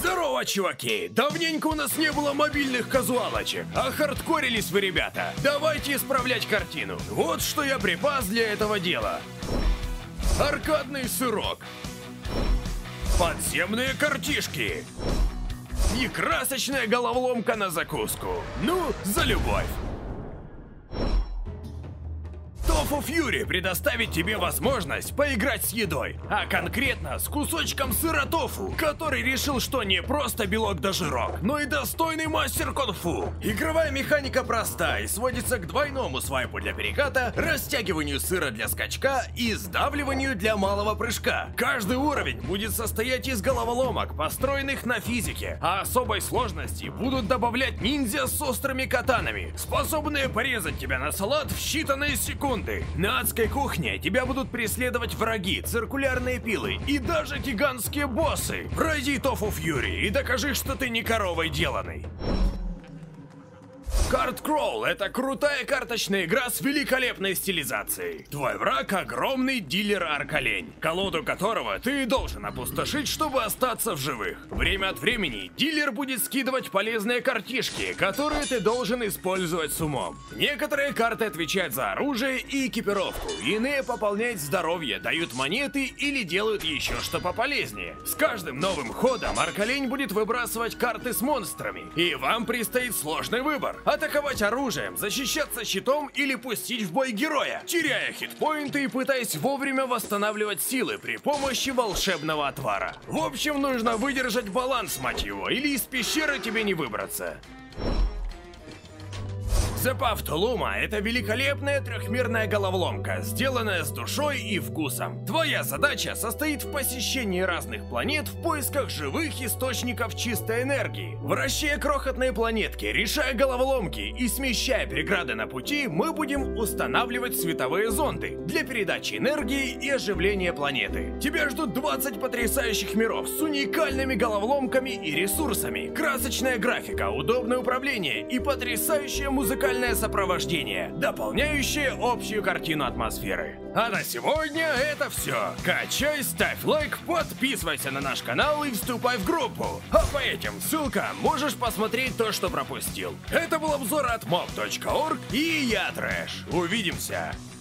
Здорово, чуваки! Давненько у нас не было мобильных казуалочек, а хардкорились вы, ребята. Давайте исправлять картину. Вот что я припас для этого дела. Аркадный сырок. Подземные картишки. И красочная головоломка на закуску. Ну, за любовь. Tofu Fury предоставит тебе возможность поиграть с едой, а конкретно с кусочком сыра тофу, который решил, что не просто белок да жирок, но и достойный мастер кунг-фу. Игровая механика проста и сводится к двойному свайпу для переката, растягиванию сыра для скачка и сдавливанию для малого прыжка. Каждый уровень будет состоять из головоломок, построенных на физике, а особой сложности будут добавлять ниндзя с острыми катанами, способные порезать тебя на салат в считанные секунды. На адской кухне тебя будут преследовать враги, циркулярные пилы и даже гигантские боссы. Пройди Tofu Fury и докажи, что ты не коровой деланный. Card Crawl — это крутая карточная игра с великолепной стилизацией. Твой враг — огромный дилер-арколень, колоду которого ты должен опустошить, чтобы остаться в живых. Время от времени дилер будет скидывать полезные картишки, которые ты должен использовать с умом. Некоторые карты отвечают за оружие и экипировку, иные пополняют здоровье, дают монеты или делают еще что пополезнее. С каждым новым ходом арколень будет выбрасывать карты с монстрами, и вам предстоит сложный выбор. Атаковать оружием, защищаться щитом или пустить в бой героя, теряя хитпоинты и пытаясь вовремя восстанавливать силы при помощи волшебного отвара. В общем, нужно выдержать баланс, мать его, или из пещеры тебе не выбраться. The Path to Luma — это великолепная трехмерная головоломка, сделанная с душой и вкусом. Твоя задача состоит в посещении разных планет в поисках живых источников чистой энергии. Вращая крохотные планетки, решая головоломки и смещая преграды на пути, мы будем устанавливать световые зонды для передачи энергии и оживления планеты. Тебя ждут 20 потрясающих миров с уникальными головоломками и ресурсами, красочная графика, удобное управление и потрясающее музыкальное сопровождение, дополняющее общую картину атмосферы. А на сегодня это все. Качай, ставь лайк, подписывайся на наш канал и вступай в группу. А по этим ссылкам можешь посмотреть то, что пропустил. Это был обзор от mob.org и я Трэш. Увидимся.